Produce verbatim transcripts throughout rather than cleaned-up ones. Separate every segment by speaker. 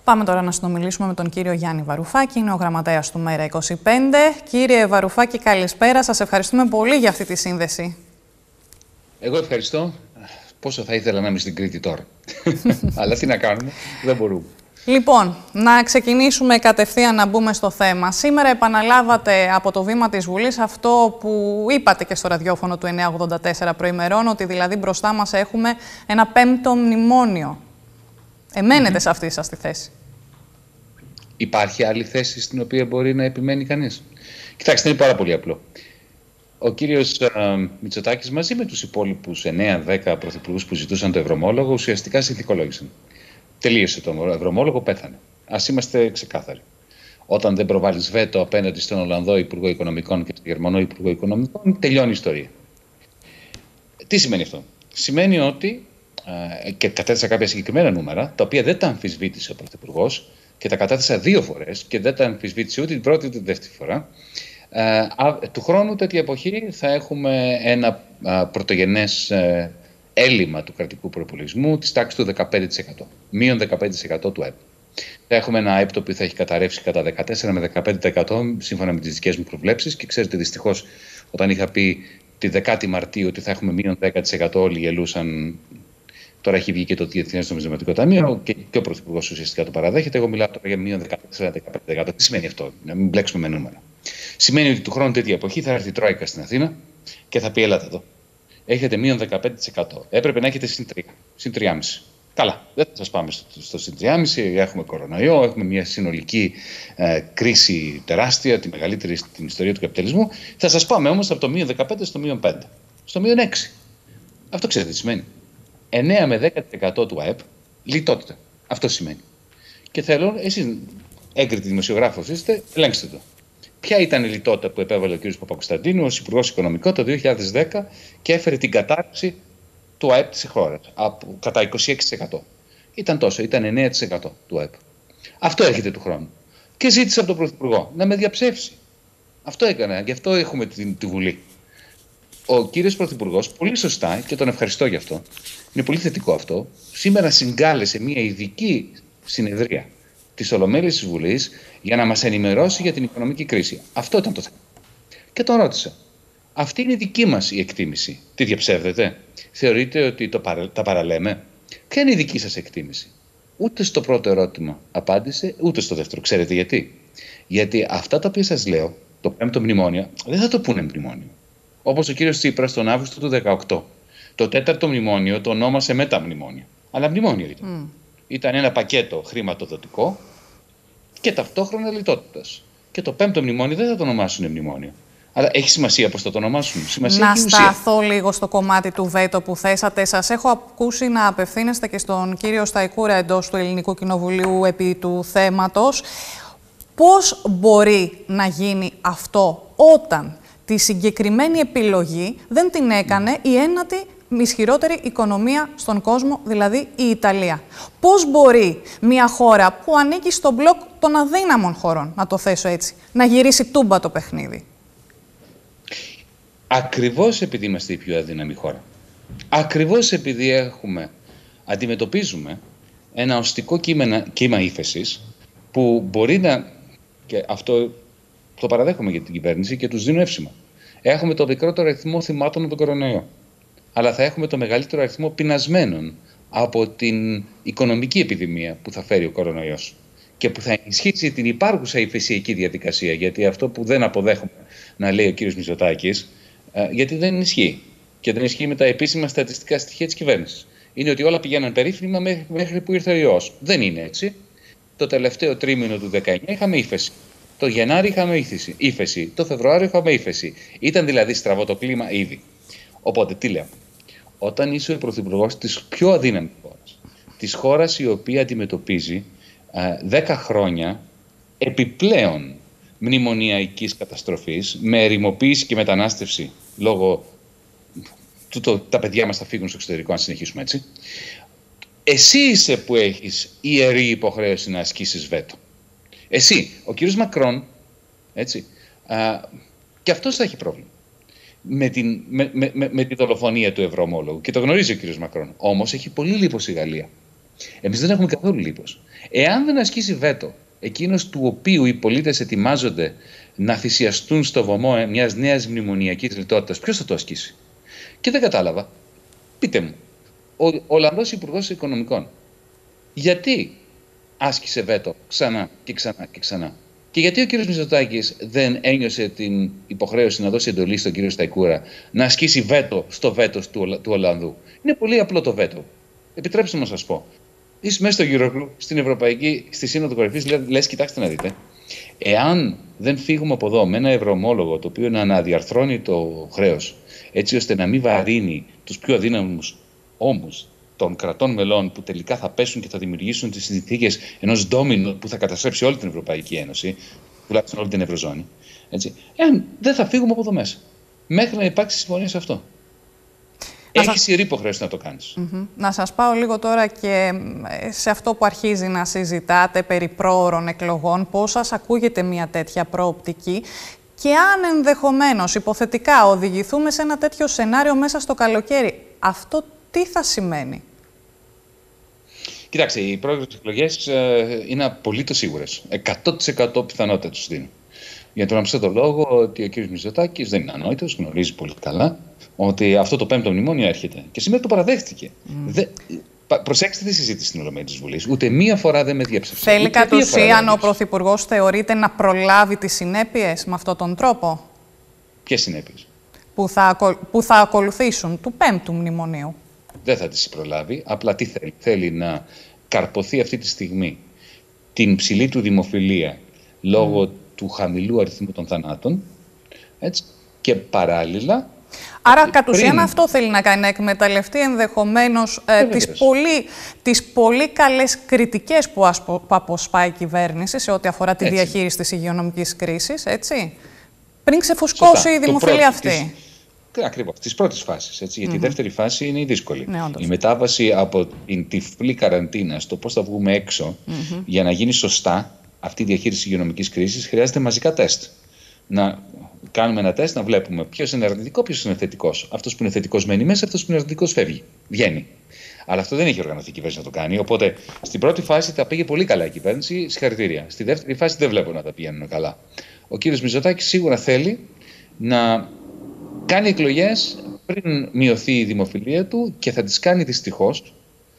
Speaker 1: Πάμε τώρα να συνομιλήσουμε με τον κύριο Γιάννη Βαρουφάκη, είναι ο γραμματέας του Μέρα είκοσι πέντε. Κύριε Βαρουφάκη, καλησπέρα. Σας ευχαριστούμε πολύ για αυτή τη σύνδεση.
Speaker 2: Εγώ ευχαριστώ. Πόσο θα ήθελα να είμαι στην Κρήτη τώρα. Αλλά τι να κάνουμε, δεν μπορούμε.
Speaker 1: Λοιπόν, να ξεκινήσουμε κατευθείαν να μπούμε στο θέμα. Σήμερα επαναλάβατε από το βήμα της Βουλής αυτό που είπατε και στο ραδιόφωνο του εννιά ογδόντα τέσσερα προημερών, ότι δηλαδή μπροστά μας έχουμε ένα πέμπτο μνημόνιο. Εμένετε mm-hmm. σε αυτή σας τη θέση?
Speaker 2: Υπάρχει άλλη θέση στην οποία μπορεί να επιμένει κανείς? Κοιτάξτε, είναι πάρα πολύ απλό. Ο κύριος uh, Μητσοτάκης μαζί με τους υπόλοιπους εννέα δέκα πρωθυπουργούς που ζητούσαν το ευρωομόλογο ουσιαστικά συνθηκολόγησαν. Τελείωσε το ευρωομόλογο, πέθανε. Ας είμαστε ξεκάθαροι. Όταν δεν προβάλλεις βέτο απέναντι στον Ολλανδό Υπουργό Οικονομικών και τον Γερμανό Υπουργό Οικονομικών, τελειώνει η ιστορία. Τι σημαίνει αυτό? Σημαίνει ότι, uh, και κατέθεσα κάποια συγκεκριμένα νούμερα, τα οποία δεν τα αμφισβήτησε ο Πρωθυπουργός και τα κατέθεσα δύο φορές και δεν τα αμφισβήτησε ούτε την πρώτη ούτε την δεύτερη φορά. Uh, του χρόνου τέτοια εποχή θα έχουμε ένα uh, πρωτογενές uh, έλλειμμα του κρατικού προπολογισμού της τάξης του δεκαπέντε τοις εκατό. Μείον δεκαπέντε τοις εκατό του ΕΠ. Θα έχουμε ένα ΕΠ το οποίο θα έχει καταρρεύσει κατά δεκατέσσερα με δεκαπέντε τοις εκατό σύμφωνα με τις δικές μου προβλέψεις. Και ξέρετε, δυστυχώς, όταν είχα πει τη δεκάτη Μαρτίου ότι θα έχουμε μείον δέκα τοις εκατό, όλοι γελούσαν. Τώρα έχει βγει και το Διεθνές Νομισματικό Ταμείο και, και ο Πρωθυπουργός ουσιαστικά το παραδέχεται. Εγώ μιλάω τώρα για μείον δεκατέσσερα με δεκαπέντε τοις εκατό. Τι σημαίνει αυτό? Να μην μπλέξουμε με νούμερα. Σημαίνει ότι του χρόνου τέτοια εποχή θα έρθει η Τρόικα στην Αθήνα και θα πει: Ελάτε εδώ. Έχετε μείον δεκαπέντε τοις εκατό. Έπρεπε να έχετε συν τρία, συν τρία κόμμα πέντε. Καλά, δεν θα σας πάμε στο, στο συν τρία κόμμα πέντε. Έχουμε κορονοϊό, έχουμε μια συνολική ε, κρίση τεράστια, τη μεγαλύτερη στην ιστορία του καπιταλισμού. Θα σας πάμε όμως από το μείον δεκαπέντε στο μείον πέντε. Στο μείον έξι. Αυτό ξέρετε τι σημαίνει? εννέα με δέκα τοις εκατό του ΑΕΠ λιτότητα. Αυτό σημαίνει. Και θέλω, εσείς έγκριτοι δημοσιογράφος είστε, ελέγξτε το. Ποια ήταν η λιτότητα που επέβαλε ο κ. Παπακοσταντίνου ως Υπουργός Οικονομικών το δύο χιλιάδες δέκα και έφερε την κατάρρευση του ΑΕΠ της χώρας κατά είκοσι έξι τοις εκατό. Ήταν τόσο, ήταν εννέα τοις εκατό του ΑΕΠ. Αυτό έρχεται του χρόνου. Και ζήτησε από τον Πρωθυπουργό να με διαψεύσει. Αυτό έκανα, γι' αυτό έχουμε τη, τη Βουλή. Ο κύριος Πρωθυπουργός, πολύ σωστά, και τον ευχαριστώ γι' αυτό, είναι πολύ θετικό αυτό, σήμερα συγκάλεσε μια ειδική συνεδρία της Ολομέλειας της Βουλής για να μας ενημερώσει για την οικονομική κρίση. Αυτό ήταν το θέμα. Και τον ρώτησα. Αυτή είναι η δική μας η εκτίμηση. Τι διαψεύδετε? Θεωρείτε ότι το παρα... τα παραλέμε? Ποια είναι η δική σας εκτίμηση? Ούτε στο πρώτο ερώτημα απάντησε, ούτε στο δεύτερο. Ξέρετε γιατί? Γιατί αυτά τα οποία σας λέω, το πέμπτο μνημόνιο, δεν θα το πούνε μνημόνιο. Όπως ο κύριος Τσίπρας τον Αύγουστο του δεκαοκτώ. Το τέταρτο μνημόνιο το ονόμασε μεταμνημόνιο. Αλλά μνημόνιο ήταν. Mm. Ήταν ένα πακέτο χρηματοδοτικό και ταυτόχρονα λιτότητας. Και το πέμπτο μνημόνιο δεν θα το ονομάσουν μνημόνιο. Αλλά έχει σημασία πώς θα το ονομάσουν. Σημασία
Speaker 1: να
Speaker 2: έχει
Speaker 1: σταθώ λίγο στο κομμάτι του βέτο που θέσατε. Σας έχω ακούσει να απευθύνεστε και στον κύριο Σταϊκούρα εντός του Ελληνικού Κοινοβουλίου επί του θέματος. Πώς μπορεί να γίνει αυτό όταν τη συγκεκριμένη επιλογή δεν την έκανε η ένατη ισχυρότερη οικονομία στον κόσμο, δηλαδή η Ιταλία? Πώς μπορεί μια χώρα που ανήκει στο μπλοκ των αδύναμων χωρών, να το θέσω έτσι, να γυρίσει τούμπα το παιχνίδι?
Speaker 2: Ακριβώς επειδή είμαστε η πιο αδύναμη χώρα. Ακριβώς επειδή έχουμε, αντιμετωπίζουμε ένα οστικό κύμα, κύμα ύφεσης που μπορεί να, και αυτό το παραδέχομαι για την κυβέρνηση και τους δίνω εύσημα. Έχουμε το μικρότερο αριθμό θυμάτων από τον κορονοϊό. Αλλά θα έχουμε το μεγαλύτερο αριθμό πεινασμένων από την οικονομική επιδημία που θα φέρει ο κορονοϊός και που θα ενισχύσει την υπάρχουσα υφεσιακή διαδικασία. Γιατί αυτό που δεν αποδέχομαι να λέει ο κύριος Μητσοτάκης, γιατί δεν ισχύει και δεν ισχύει με τα επίσημα στατιστικά στοιχεία της κυβέρνησης, είναι ότι όλα πηγαίναν περίφημα μέχρι που ήρθε ο ιός. Δεν είναι έτσι. Το τελευταίο τρίμηνο του δεκαεννιά είχαμε ύφεση. Το Γενάρη είχαμε ύφεση. Το Φεβρουάριο είχαμε ύφεση. Ήταν δηλαδή στραβό το κλίμα ήδη. Οπότε τι λέω? Όταν είσαι ο πρωθυπουργός της πιο αδύναμης χώρας, της χώρας η οποία αντιμετωπίζει δέκα χρόνια επιπλέον μνημονιακής καταστροφής με ερημοποίηση και μετανάστευση λόγω του το, τα παιδιά μας θα φύγουν στο εξωτερικό αν συνεχίσουμε έτσι, εσύ είσαι που έχεις ιερή υποχρέωση να ασκήσεις βέτο. Εσύ, ο κύριος Μακρόν, έτσι, α, και αυτός θα έχει πρόβλημα με, την, με, με, με, με τη δολοφονία του ευρωομόλογου και το γνωρίζει ο κύριος Μακρόν. Όμως έχει πολύ λίπος η Γαλλία. Εμείς δεν έχουμε καθόλου λίπος. Εάν δεν ασκήσει βέτο εκείνος του οποίου οι πολίτες ετοιμάζονται να θυσιαστούν στο βωμό μιας νέας μνημονιακής λιτότητας, ποιος θα το ασκήσει? Και δεν κατάλαβα. Πείτε μου, ο Ολλανδός Υπουργός Οικονομικών, γιατί άσκησε βέτο ξανά και ξανά και ξανά? Και γιατί ο κύριος Μητσοτάκης δεν ένιωσε την υποχρέωση να δώσει εντολή στον κύριο Σταϊκούρα να ασκήσει βέτο στο βέτο του, του Ολλανδού? Είναι πολύ απλό το βέτο. Επιτρέψτε μου να σας πω. Είσαι μέσα στο Eurogroup, στην Ευρωπαϊκή, στη Σύνοδο Κορυφής, λες, κοιτάξτε να δείτε. Εάν δεν φύγουμε από εδώ με ένα ευρωομόλογο το οποίο να αναδιαρθρώνει το χρέος, έτσι ώστε να μην βαρύνει τους πιο αδύναμους ώμους των κρατών μελών που τελικά θα πέσουν και θα δημιουργήσουν τις συνθήκες ενός ντόμινου που θα καταστρέψει όλη την Ευρωπαϊκή Ένωση, τουλάχιστον όλη την Ευρωζώνη, έτσι, εάν δεν θα φύγουμε από εδώ μέσα, μέχρι να υπάρξει συμφωνία σε αυτό. Έχεις σας... υποχρέωση να το κάνεις.
Speaker 1: Mm-hmm. Να σας πάω λίγο τώρα και σε αυτό που αρχίζει να συζητάτε περί πρόωρων εκλογών. Πώς σας ακούγεται μια τέτοια προοπτική και αν ενδεχομένως υποθετικά οδηγηθούμε σε ένα τέτοιο σενάριο μέσα στο καλοκαίρι, αυτό τι θα σημαίνει?
Speaker 2: Κοιτάξτε, οι πρόορες εκλογές ε, είναι απολύτως σίγουρες. εκατό τοις εκατό πιθανότητα τους δίνουν. Για τον απλό λόγο ότι ο κ. Μητσοτάκης δεν είναι ανόητος, γνωρίζει πολύ καλά ότι αυτό το πέμπτο μνημόνιο έρχεται. Και σήμερα το παραδέχτηκε. Mm. Δε, προσέξτε τη συζήτηση στην Ολομέλεια της Βουλής. Ούτε μία φορά δεν με διέψευσε.
Speaker 1: Θέλει κατ' ουσίαν ο Πρωθυπουργός θεωρείται να προλάβει τις συνέπειες με αυτόν τον τρόπο?
Speaker 2: Ποιες συνέπειες?
Speaker 1: Που θα, που θα ακολουθήσουν του πέμπτου μνημονίου.
Speaker 2: Δεν θα τις προλάβει. Απλά τι θέλει? Θέλει να καρποθεί αυτή τη στιγμή την ψηλή του δημοφιλία λόγω mm. του χαμηλού αριθμού των θανάτων, έτσι, και παράλληλα...
Speaker 1: Άρα, κατ' ουσίαν πριν... αυτό θέλει να κάνει, να εκμεταλλευτεί ενδεχομένως ε, τις, πολύ, τις πολύ καλές κριτικές που, ασπο, που αποσπάει η κυβέρνηση σε ό,τι αφορά τη έτσι. διαχείριση της υγειονομικής κρίσης, έτσι, πριν ξεφουσκώσει Σωστά. η δημοφιλία αυτή.
Speaker 2: Της... Ακριβώς, της πρώτης φάσης, έτσι, γιατί mm-hmm. η δεύτερη φάση είναι η δύσκολη.
Speaker 1: Ναι,
Speaker 2: η μετάβαση από την τυφλή καραντίνα στο πώς θα βγούμε έξω mm-hmm. για να γίνει σωστά αυτή η διαχείριση υγειονομικής κρίσης χρειάζεται μαζικά τεστ. Να κάνουμε ένα τεστ, να βλέπουμε ποιος είναι αρνητικό, ποιος είναι θετικός. Αυτός που είναι θετικός μένει μέσα, αυτός που είναι αρνητικός φεύγει. Βγαίνει. Αλλά αυτό δεν έχει οργανωθεί η κυβέρνηση να το κάνει. Οπότε στην πρώτη φάση τα πήγε πολύ καλά η κυβέρνηση, συγχαρητήρια. Στη δεύτερη φάση δεν βλέπω να τα πηγαίνουν καλά. Ο κύριος Μητσοτάκης σίγουρα θέλει να κάνει εκλογές πριν μειωθεί η δημοφιλία του και θα τις κάνει δυστυχώς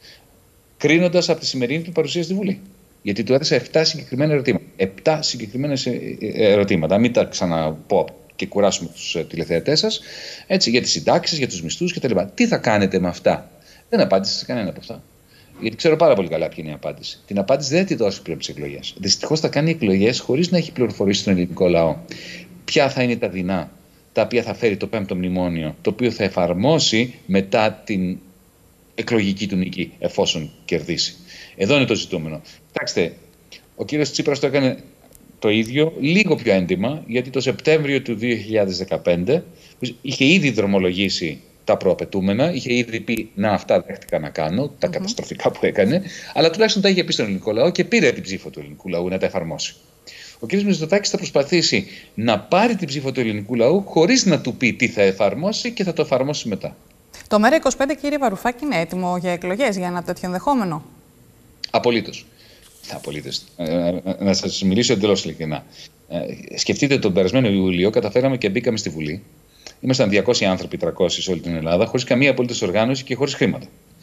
Speaker 2: κρίνοντας από τη σημερινή του παρουσία στη Βουλή. Γιατί του έδωσα επτά συγκεκριμένα ερωτήματα. Επτά συγκεκριμένα ερωτήματα. Μην τα ξαναπώ και κουράσουμε τους τηλεθεατές σας. Έτσι, για τις συντάξεις, για τους μισθούς κτλ. Τι θα κάνετε με αυτά? Δεν απάντησε σε κανένα από αυτά. Γιατί ξέρω πάρα πολύ καλά ποια είναι η απάντηση. Την απάντηση δεν θα τη δώσει πριν από τις εκλογές. Δυστυχώς θα κάνει εκλογές χωρίς να έχει πληροφορήσει τον ελληνικό λαό. Ποια θα είναι τα δεινά τα οποία θα φέρει το πέμπτο μνημόνιο, το οποίο θα εφαρμόσει μετά την εκλογική του νίκη, εφόσον κερδίσει. Εδώ είναι το ζητούμενο. Κοιτάξτε, ο κύριος Τσίπρας το έκανε το ίδιο, λίγο πιο έντιμα, γιατί το Σεπτέμβριο του δύο χιλιάδες δεκαπέντε είχε ήδη δρομολογήσει τα προαπαιτούμενα, είχε ήδη πει να αυτά δέχτηκα να κάνω, τα mm-hmm. καταστροφικά που έκανε, αλλά τουλάχιστον τα είχε πει στον ελληνικό λαό και πήρε την ψήφο του ελληνικού λαού να τα εφαρμόσει. Ο κ. Μητσοτάκης θα προσπαθήσει να πάρει την ψήφο του ελληνικού λαού χωρίς να του πει τι θα εφαρμόσει και θα το εφαρμόσει μετά.
Speaker 1: Το ΜΕΡΑ είκοσι πέντε, κύριε Βαρουφάκη, είναι έτοιμο για εκλογές, για ένα τέτοιο ενδεχόμενο?
Speaker 2: Απολύτως. Απολύτως. Ε, να σας μιλήσω εντελώς ειλικρινά. Ε, σκεφτείτε, τον περασμένο Ιούλιο καταφέραμε και μπήκαμε στη Βουλή. Ήμασταν διακόσιοι άνθρωποι, τριακόσιοι σε όλη την Ελλάδα, χωρίς καμία απολύτως οργάνωση και χωρίς χρήματα.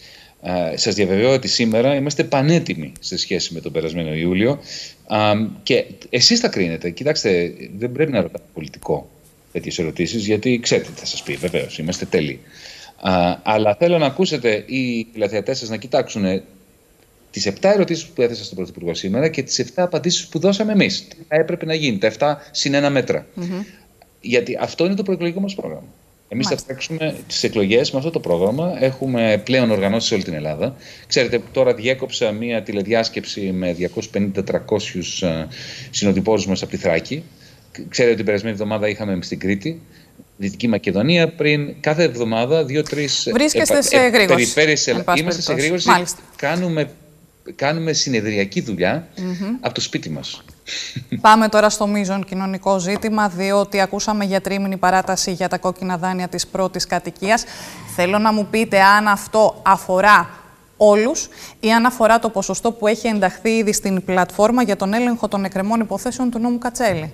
Speaker 2: Ε, σας διαβεβαιώ ότι σήμερα είμαστε πανέτοιμοι σε σχέση με τον περασμένο Ιούλιο. Ε, και εσείς θα κρίνετε. Κοιτάξτε, δεν πρέπει να ρωτάτε πολιτικό τέτοιες ερωτήσεις, γιατί ξέρετε τι θα σας πει. Βεβαίως, είμαστε τέλειοι. Ε, αλλά θέλω να ακούσετε οι τηλεθεατές σας να κοιτάξουν τις επτά ερωτήσεις που έθεσα στον Πρωθυπουργό σήμερα και τις επτά απαντήσεις που δώσαμε εμείς. Τι θα έπρεπε να γίνει, τα επτά συν ένα μέτρα. Mm-hmm. Γιατί αυτό είναι το προεκλογικό μας πρόγραμμα. Εμείς θα τρέξουμε τις εκλογές με αυτό το πρόγραμμα. Έχουμε πλέον οργανώσει σε όλη την Ελλάδα. Ξέρετε, τώρα διέκοψα μία τηλεδιάσκεψη με διακόσιους πενήντα με τριακόσιους συνοδοιπόρους μας από τη Θράκη. Ξέρετε, την περασμένη εβδομάδα είχαμε στην Κρήτη, Δυτική Μακεδονία. Πριν κάθε εβδομάδα, δύο-τρεις περιφέρειες. Είμαστε σε γρήγορση. Κάνουμε, κάνουμε συνεδριακή δουλειά mm-hmm. από το σπίτι μας.
Speaker 1: Πάμε τώρα στο μείζον κοινωνικό ζήτημα, διότι ακούσαμε για τρίμηνη παράταση για τα κόκκινα δάνεια της πρώτης κατοικίας. Θέλω να μου πείτε αν αυτό αφορά όλους ή αν αφορά το ποσοστό που έχει ενταχθεί ήδη στην πλατφόρμα για τον έλεγχο των εκκρεμών υποθέσεων του νόμου Κατσέλη?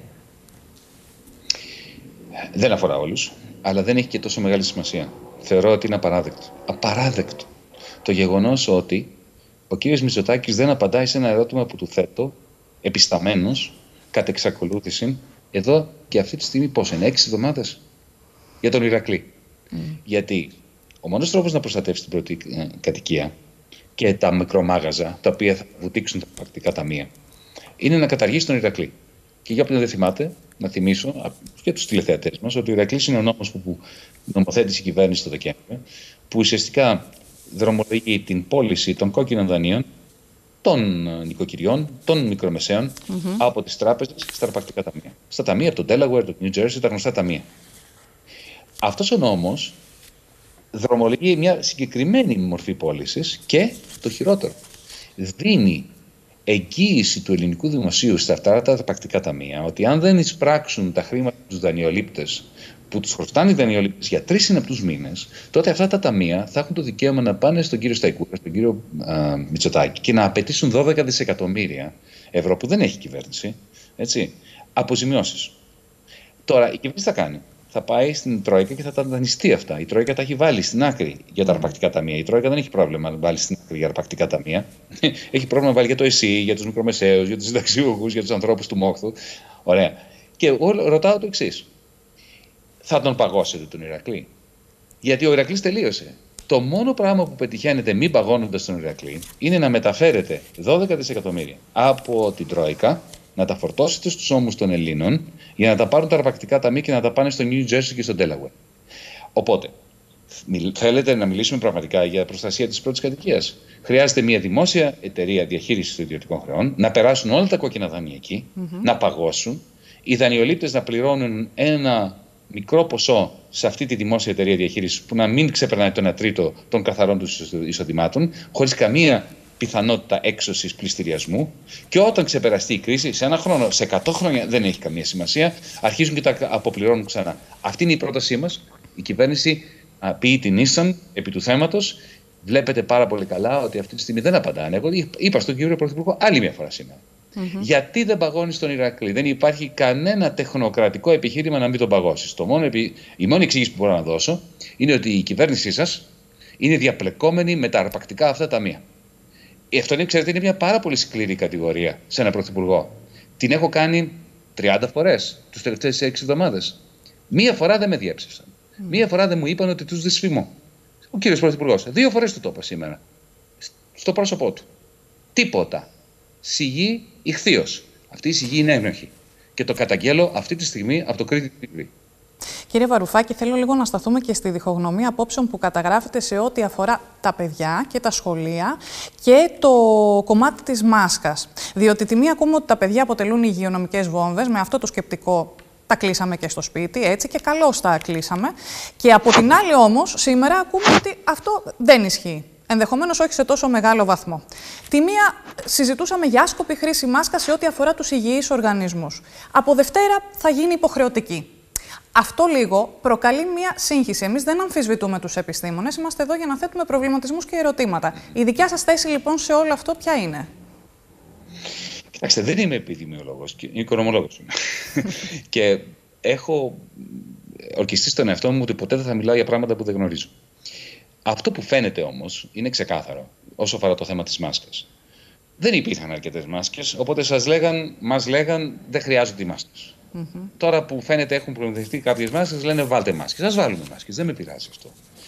Speaker 2: Δεν αφορά όλους, αλλά δεν έχει και τόσο μεγάλη σημασία. Θεωρώ ότι είναι απαράδεκτο. Απαράδεκτο το γεγονός ότι ο κύριος Μητσοτάκης δεν απαντάει σε ένα ερώτημα που του θέτω, επισταμένος, κατ' εξακολούθηση, εδώ και αυτή τη στιγμή πώς είναι, έξι εβδομάδες, για τον Ηρακλή. Mm. Γιατί ο μόνος τρόπος να προστατεύσει την πρώτη ε, κατοικία και τα μικρομάγαζα, τα οποία θα βουτήξουν τα πρακτικά ταμεία, είναι να καταργήσει τον Ηρακλή. Και για όποιον δεν θυμάται, να θυμίσω και τους τηλεθεατές μας ότι ο Ηρακλής είναι ο νόμος που, που νομοθέτησε η κυβέρνηση το Δεκέμβριο, που ουσιαστικά δρομολογεί την πώληση των κόκκινων δανείων των νοικοκυριών, των μικρομεσαίων, mm-hmm. από τις τράπεζες στα αρπακτικά ταμεία. Στα ταμεία από το Delaware, το New Jersey, τα γνωστά ταμεία. Αυτός ο νόμος δρομολογεί μια συγκεκριμένη μορφή πώλησης και το χειρότερο. Δίνει εγγύηση του ελληνικού δημοσίου στα αυτά τα αρπακτικά ταμεία ότι αν δεν εισπράξουν τα χρήματα τους δανειολήπτες που τους χρωστάνε οι δανειολήπτες για τρεις συναπτούς μήνες, τότε αυτά τα ταμεία θα έχουν το δικαίωμα να πάνε στον κύριο Σταϊκούρα, στον κύριο α, Μητσοτάκη και να απαιτήσουν δώδεκα δισεκατομμύρια ευρώ που δεν έχει κυβέρνηση, έτσι, αποζημιώσεις. Τώρα η κυβέρνηση θα κάνει. Θα πάει στην Τρόικα και θα τα δανειστεί αυτά. Η Τρόικα τα έχει βάλει στην άκρη για τα αρπακτικά ταμεία. Η Τρόικα δεν έχει πρόβλημα να βάλει στην άκρη για αρπακτικά ταμεία. Έχει πρόβλημα να βάλει για το ΕΣΥ, για τους μικρομεσαίους, για τους συνταξιούχους, για τους ανθρώπους του μόχθου. Ωραία. Και εγώ ρωτάω το εξής. Θα τον παγώσετε τον Ηρακλή? Γιατί ο Ηρακλής τελείωσε. Το μόνο πράγμα που πετυχαίνετε μη παγώνοντας τον Ηρακλή είναι να μεταφέρετε δώδεκα δισεκατομμύρια από την Τρόικα, να τα φορτώσετε στους ώμους των Ελλήνων για να τα πάρουν τα αρπακτικά ταμεία και να τα πάνε στο New Jersey και στο Delaware. Οπότε, θέλετε να μιλήσουμε πραγματικά για προστασία της πρώτης κατοικίας? Χρειάζεται μια δημόσια εταιρεία διαχείρισης των ιδιωτικών χρεών, να περάσουν όλα τα κόκκινα δάνεια εκεί, mm-hmm. να παγώσουν, οι δανειολήπτες να πληρώνουν ένα μικρό ποσό σε αυτή τη δημόσια εταιρεία διαχείρισης που να μην ξεπερνάει το ένα τρίτο των καθαρών τους εισοδημάτων, χωρίς καμία πιθανότητα έξωσης πληστηριασμού, και όταν ξεπεραστεί η κρίση, σε ένα χρόνο, σε εκατό χρόνια, δεν έχει καμία σημασία, αρχίζουν και τα αποπληρώνουν ξανά. Αυτή είναι η πρότασή μας. Η κυβέρνηση πει την ίσαν επί του θέματος. Βλέπετε πάρα πολύ καλά ότι αυτή τη στιγμή δεν απαντάνε. Εγώ είπα στον κύριο Πρωθυπουργό άλλη μια φορά σήμερα. Mm-hmm. Γιατί δεν παγώνει τον Ηρακλή? Δεν υπάρχει κανένα τεχνοκρατικό επιχείρημα να μην τον παγώσει. Επι... Η μόνη εξήγηση που μπορώ να δώσω είναι ότι η κυβέρνησή σας είναι διαπλεκόμενη με τα αρπακτικά αυτά ταμεία. Αυτό είναι, ξέρετε, είναι μια πάρα πολύ σκληρή κατηγορία σε ένα πρωθυπουργό. Την έχω κάνει τριάντα φορές τους τελευταίες έξι εβδομάδες. Μία φορά δεν με διέψευσαν. Mm. Μία φορά δεν μου είπαν ότι τους δυσφημώ. Ο κύριος πρωθυπουργός. Δύο φορές του το είπα σήμερα. Στο πρόσωπό του. Τίποτα. Σιγή ηχθείως. Αυτή η σιγή είναι ένοχη. Και το καταγγέλλω αυτή τη στιγμή από το Κρήτη τι βι.
Speaker 1: Κύριε Βαρουφάκη, θέλω λίγο να σταθούμε και στη διχογνωμία απόψεων που καταγράφεται σε ό,τι αφορά τα παιδιά και τα σχολεία και το κομμάτι της μάσκας. Διότι τη μία ακούμε ότι τα παιδιά αποτελούν υγειονομικές βόμβες, με αυτό το σκεπτικό τα κλείσαμε και στο σπίτι, έτσι, και καλώς τα κλείσαμε. Και από την άλλη όμως, σήμερα ακούμε ότι αυτό δεν ισχύει. Ενδεχομένως όχι σε τόσο μεγάλο βαθμό. Τη μία συζητούσαμε για άσκοπη χρήση μάσκα σε ό,τι αφορά τους υγιείς οργανισμούς. Από Δευτέρα θα γίνει υποχρεωτική. Αυτό λίγο προκαλεί μια σύγχυση. Εμείς δεν αμφισβητούμε τους επιστήμονες, είμαστε εδώ για να θέτουμε προβληματισμούς και ερωτήματα. Η δικιά σας θέση λοιπόν σε όλο αυτό ποια είναι?
Speaker 2: Κοιτάξτε, δεν είμαι επιδημιολόγος, είμαι οικονομολόγος. Και έχω ορκιστεί στον εαυτό μου ότι ποτέ δεν θα μιλάω για πράγματα που δεν γνωρίζω. Αυτό που φαίνεται όμως είναι ξεκάθαρο όσο αφορά το θέμα της μάσκας. Δεν υπήρχαν αρκετές μάσκες, οπότε σας λέγαν, μας λέγαν δεν χρειάζονται οι μάσκες. Mm-hmm. Τώρα που φαίνεται έχουν προμηθευτεί κάποιες μάσκες, λένε βάλτε μάσκες. Ας βάλουμε μάσκες, δεν με πειράζει αυτό.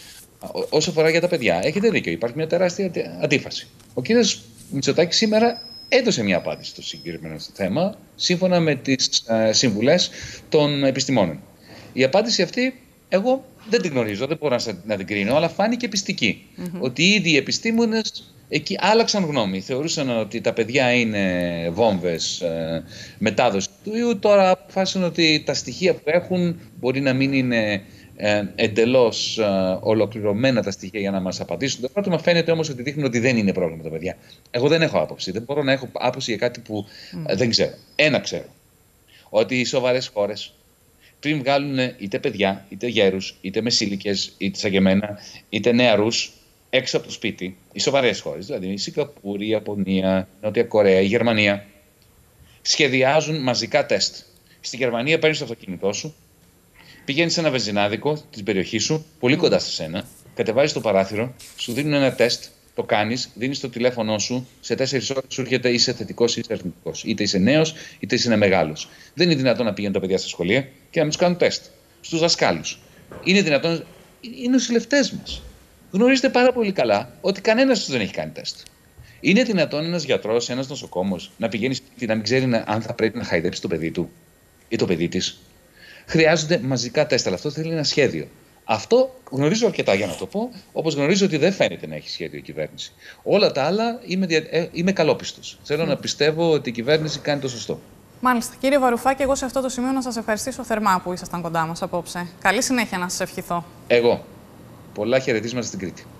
Speaker 2: Όσο αφορά για τα παιδιά, έχετε δίκιο, υπάρχει μια τεράστια αντίφαση. Ο κύριος Μητσοτάκης σήμερα έδωσε μια απάντηση στο συγκεκριμένο θέμα, σύμφωνα με τις ε, συμβουλές των επιστημόνων. Η απάντηση αυτή, εγώ δεν την γνωρίζω, δεν μπορώ να, να την κρίνω, αλλά φάνηκε πιστική. Mm-hmm. Ότι ήδη οι επιστήμονες εκεί άλλαξαν γνώμη. Θεωρούσαν ότι τα παιδιά είναι βόμβες ε, μετάδοση του ιού. Τώρα αποφάσισαν ότι τα στοιχεία που έχουν μπορεί να μην είναι ε, εντελώς ε, ολοκληρωμένα τα στοιχεία για να μας απαντήσουν. Το πρώτο φαίνεται όμως ότι δείχνουν ότι δεν είναι πρόβλημα τα παιδιά. Εγώ δεν έχω άποψη. Δεν μπορώ να έχω άποψη για κάτι που mm. ε, δεν ξέρω. Ένα ξέρω. Ότι οι σοβαρές χώρες πριν βγάλουν είτε παιδιά, είτε γέρους, είτε μεσήλικες, είτε σαν και εμένα, είτε νεαρούς, έξω από το σπίτι, οι σοβαρές χώρες, δηλαδή η Σιγκαπούρη, η Ιαπωνία, η Νότια Κορέα, η Γερμανία, σχεδιάζουν μαζικά τεστ. Στη Γερμανία παίρνεις το αυτοκίνητό σου, πηγαίνεις σε ένα βενζινάδικο την περιοχή σου, πολύ κοντά σε σένα, κατεβάζεις το παράθυρο, σου δίνουν ένα τεστ, το κάνεις, δίνεις το τηλέφωνό σου, σε τέσσερις ώρες σου έρχεται είσαι θετικός ή είσαι αρνητικός. Είτε είσαι νέος, είτε είσαι μεγάλος. Δεν είναι δυνατόν να πηγαίνουν τα παιδιά στα σχολεία και να μην τους κάνουν τεστ. Στους δασκάλους. Είναι δυνατόν. Είναι νοσηλευτές μας. Γνωρίζετε πάρα πολύ καλά ότι κανένας τους δεν έχει κάνει τεστ. Είναι δυνατόν ένας γιατρός, ένας νοσοκόμος να πηγαίνει σπίτι να μην ξέρει αν θα πρέπει να χαϊδέψει το παιδί του ή το παιδί της? Χρειάζονται μαζικά τεστ, αλλά αυτό θέλει ένα σχέδιο. Αυτό γνωρίζω αρκετά για να το πω, όπως γνωρίζω ότι δεν φαίνεται να έχει σχέδιο η κυβέρνηση. Όλα τα άλλα είμαι, δια... ε, είμαι καλόπιστος. Θέλω mm. να πιστεύω ότι η κυβέρνηση κάνει το σωστό.
Speaker 1: Μάλιστα. Κύριε Βαρουφάκη, εγώ σε αυτό το σημείο να σας ευχαριστήσω θερμά που ήσασταν κοντά μας απόψε. Καλή συνέχεια να σας ευχηθώ.
Speaker 2: Εγώ. Πολλά χαιρετίσματα στην Κρήτη.